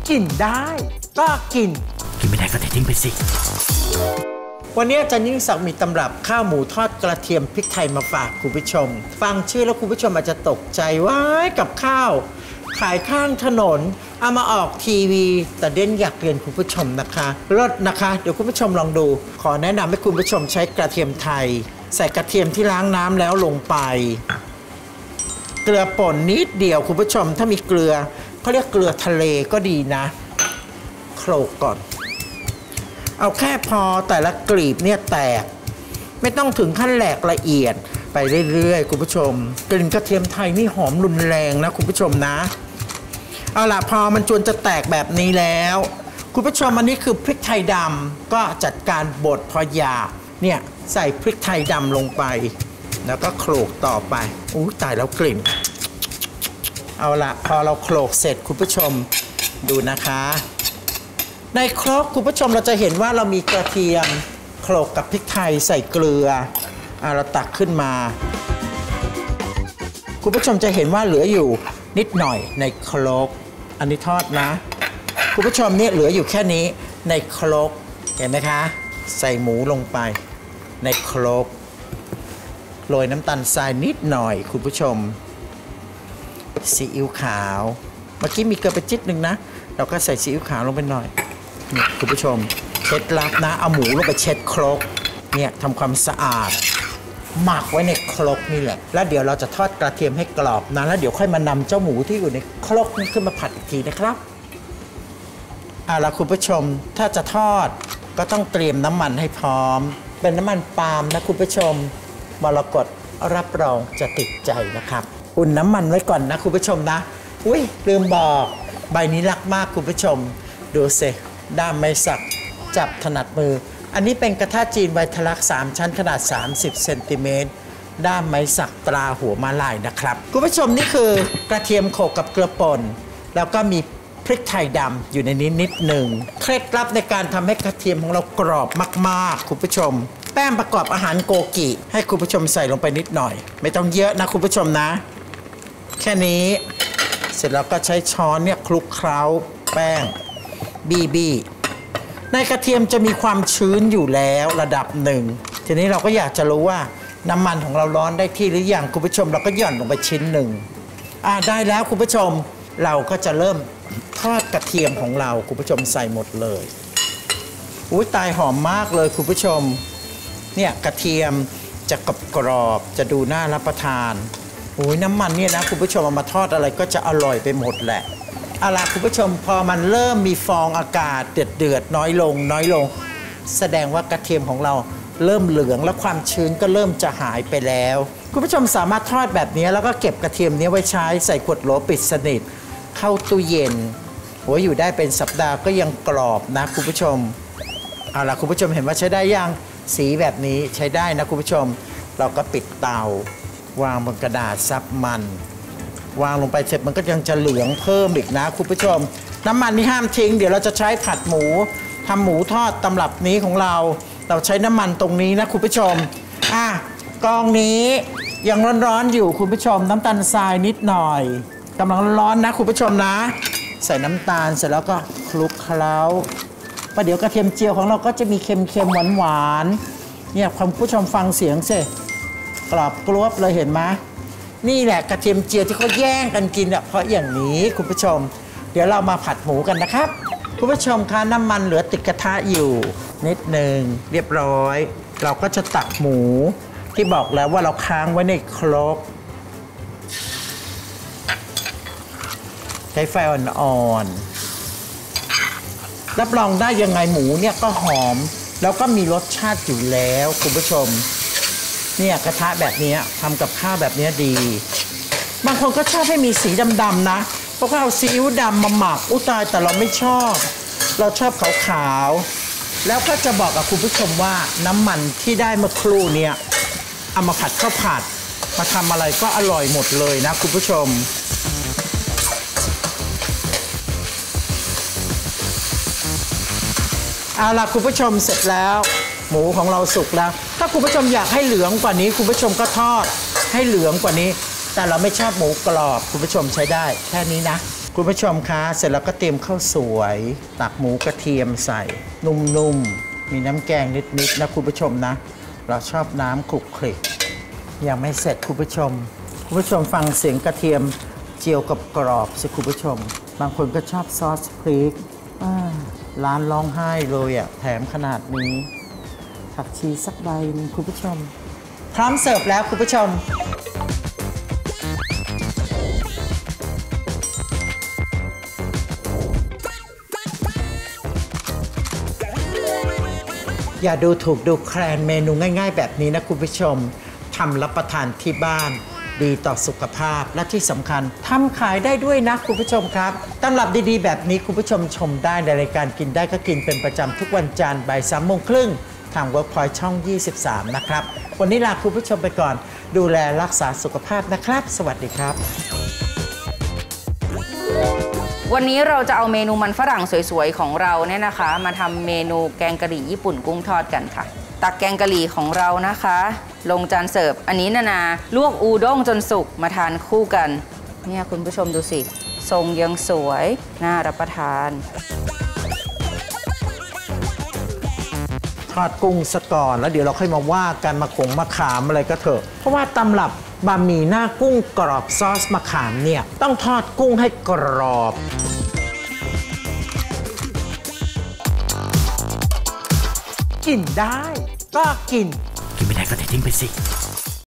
กินได้ก็กินไม่ได้ก็ทิ้งไปสิวันนี้อาจารย์ยิ่งศักดิ์มีตำรับข้าวหมูทอดกระเทียมพริกไทยมาฝากคุณผู้ชมฟังชื่อแล้วคุณผู้ชมอาจจะตกใจว้ายกับข้าวขายข้างถนนเอามาออกทีวีแต่เด่นอยากเรียนคุณผู้ชมนะคะรสนะคะเดี๋ยวคุณผู้ชมลองดูขอแนะนำให้คุณผู้ชมใช้กระเทียมไทยใส่กระเทียมที่ล้างน้ำแล้วลงไปเกลือป่นนิดเดียวคุณผู้ชมถ้ามีเกลือเขาเรียกเกลือทะเลก็ดีนะโขลกก่อนเอาแค่พอแต่ละกลีบเนี่ยแตกไม่ต้องถึงขั้นแหลกละเอียดไปเรื่อยๆคุณผู้ชมกลิ่นกระเทียมไทยนี่หอมรุนแรงนะคุณผู้ชมนะเอาล่ะพอมันจวนจะแตกแบบนี้แล้วคุณผู้ชมอันนี้คือพริกไทยดำก็จัดการบดพอหยาบเนี่ยใส่พริกไทยดำลงไปแล้วก็โขลกต่อไปอู้ตายแล้วกลิ่นเอาล่ะพอเราโขลกเสร็จคุณผู้ชมดูนะคะในครกคุณผู้ชมเราจะเห็นว่าเรามีกระเทียมโขลกกับพริกไทยใส่เกลือเราตักขึ้นมาคุณผู้ชมจะเห็นว่าเหลืออยู่นิดหน่อยในครกอันนี้ทอดนะคุณผู้ชมเนี่ยเหลืออยู่แค่นี้ในครกเห็นไหมคะใส่หมูลงไปในครกโรยน้ำตาลทรายนิดหน่อยคุณผู้ชมซีอิ๊วขาวเมื่อกี้มีเกลือไปจิ๊ดหนึ่งนะเราก็ใส่ซีอิ๊วขาวลงไปหน่อยนี่คุณผู้ชมเคล็ดลับนะเอาหมูลงไปเช็ดครกเนี่ยทำความสะอาดหมักไว้ในครกนี่แหละแล้วเดี๋ยวเราจะทอดกระเทียมให้กรอบนะแล้วเดี๋ยวค่อยมานำเจ้าหมูที่อยู่ในครกนี้ขึ้นมาผัดอีกทีนะครับล่ะคุณผู้ชมถ้าจะทอดก็ต้องเตรียมน้ำมันให้พร้อมเป็นน้ำมันปาล์มนะคุณผู้ชมมรกตรับรองจะติดใจนะครับอุ่นน้ำมันไว้ก่อนนะคุณผู้ชมนะอุ้ยลืมบอกใบนี้รักมากคุณผู้ชมดูสิด้ามไม้สักจับถนัดมืออันนี้เป็นกระทะจีนไวทลัก3ชั้นขนาด30 เซนติเมตรด้ามไม้สักตราหัวม้าลายนะครับคุณผู้ชมนี่คือกระเทียมโขลกกับเกลือป่นแล้วก็มีพริกไทยดำอยู่ในนี้นิดหนึ่งเคล็ดลับในการทำให้กระเทียมของเรากรอบมากๆคุณผู้ชมแป้งประกอบอาหารโกกิให้คุณผู้ชมใส่ลงไปนิดหน่อยไม่ต้องเยอะนะคุณผู้ชมนะแค่นี้เสร็จแล้วก็ใช้ช้อนเนี่ยคลุกเคล้าแป้งบีในกระเทียมจะมีความชื้นอยู่แล้วระดับหนึ่งทีนี้เราก็อยากจะรู้ว่าน้ำมันของเราร้อนได้ที่หรือยังคุณผู้ชมเราก็หย่อนลงไปชิ้นหนึ่งได้แล้วคุณผู้ชมเราก็จะเริ่มทอดกระเทียมของเราคุณผู้ชมใส่หมดเลยอุ้ยตายหอมมากเลยคุณผู้ชมเนี่ยกระเทียมจะกรอบจะดูน่ารับประทานโอ้ยน้ำมันเนี่ยนะคุณผู้ชมเอามาทอดอะไรก็จะอร่อยไปหมดแหละคุณผู้ชมพอมันเริ่มมีฟองอากาศเดือดน้อยลงแสดงว่ากระเทียมของเราเริ่มเหลืองและความชื้นก็เริ่มจะหายไปแล้วคุณผู้ชมสามารถทอดแบบนี้แล้วก็เก็บกระเทียมนี้ไว้ใช้ใส่ขวดโหลปิดสนิทเข้าตู้เย็นอยู่ได้เป็นสัปดาห์ก็ยังกรอบนะคุณผู้ชมคุณผู้ชมเห็นว่าใช้ได้ยังสีแบบนี้ใช้ได้นะคุณผู้ชมเราก็ปิดเตาวางบนกระดาษซับมันวางลงไปเสร็จมันก็ยังจะเหลืองเพิ่มอีกนะคุณผู้ชมน้ำมันนี่ห้ามทิ้งเดี๋ยวเราจะใช้ผัดหมูทำหมูทอดตำรับนี้ของเราใช้น้ำมันตรงนี้นะคุณผู้ชมกองนี้ยังร้อนๆอยู่คุณผู้ชมน้ำตาลทรายนิดหน่อยกำลังร้อนนะคุณผู้ชมนะใส่น้ำตาลเสร็จแล้วก็คลุกเคล้าประเดี๋ยวกระเทียมเจียวของเราก็จะมีเค็มๆหวานๆเนี่ยคุณผู้ชมฟังเสียงสิกรอบกรอบเลยเห็นไหมนี่แหละกระเทียมเจียวที่เขาแย่งกันกินเพราะอย่างนี้คุณผู้ชมเดี๋ยวเรามาผัดหมูกันนะครับคุณผู้ชมคะน้ำมันเหลือติดกระทะอยู่นิดหนึ่งเรียบร้อยเราก็จะตักหมูที่บอกแล้วว่าเราค้างไว้ในครกใช้ไฟอ่อนๆรับรองได้ยังไงหมูเนี่ยก็หอมแล้วก็มีรสชาติอยู่แล้วคุณผู้ชมเนี่ยกระทะแบบนี้ทำกับข้าวแบบนี้ดีบางคนก็ชอบให้มีสีดำๆนะเพราะเขาเอาซีอิ๊วดำมาหมักตายแต่เราไม่ชอบเราชอบขาวๆแล้วก็จะบอกกับคุณผู้ชมว่าน้ำมันที่ได้เมื่อครู่เนี่ยเอามาผัดข้าวผัดมาทำอะไรก็อร่อยหมดเลยนะคุณผู้ชมคุณผู้ชมเสร็จแล้วหมูของเราสุกแล้วถ้าคุณผู้ชมอยากให้เหลืองกว่านี้คุณผู้ชมก็ทอดให้เหลืองกว่านี้แต่เราไม่ชอบหมูกรอบคุณผู้ชมใช้ได้แค่นี้นะคุณผู้ชมคะเสร็จแล้วก็เตรียมข้าวสวยตักหมูกระเทียมใส่นุ่มๆมีน้ำแกงนิดๆนะคุณผู้ชมนะเราชอบน้ำคลุกคลิกยังไม่เสร็จคุณผู้ชมฟังเสียงกระเทียมเจียวกับกรอบสิคุณผู้ชมบางคนก็ชอบซอสพริกร้านร้องไห้เลยอ่ะแถมขนาดนี้ผักชีสักใบนึงคุณผู้ชมพร้อมเสิร์ฟแล้วคุณผู้ชมอย่าดูถูกดูแคลนเมนูง่ายๆแบบนี้นะคุณผู้ชมทำรับประทานที่บ้านดีต่อสุขภาพและที่สำคัญทำขายได้ด้วยนะคุณผู้ชมครับตำรับดีๆแบบนี้คุณผู้ชมชมได้ในรายการกินได้ก็กินเป็นประจำทุกวันจันทร์บ่าย 3:30 น.ทาง Workpoint ช่อง 23 นะครับวันนี้ลาคุณผู้ชมไปก่อนดูแลรักษาสุขภาพนะครับสวัสดีครับวันนี้เราจะเอาเมนูมันฝรั่งสวยๆของเราเนี่ยนะคะมาทำเมนูแกงกะหรี่ญี่ปุ่นกุ้งทอดกันค่ะตักแกงกะหรี่ของเรานะคะลงจานเสิร์ฟอันนี้นาลวกอูด้งจนสุกมาทานคู่กันเนี่ยคุณผู้ชมดูสิทรงยังสวยน่ารับประทานทอดกุ้งซะก่อนแล้วเดี๋ยวเราค่อยมาว่ากันมะขามอะไรก็เถอะเพราะว่าตำรับบะหมี่หน้ากุ้งกรอบซอสมะขามเนี่ยต้องทอดกุ้งให้กรอบกินได้ก็กินไม่ได้ก็ทิ้งไปสิ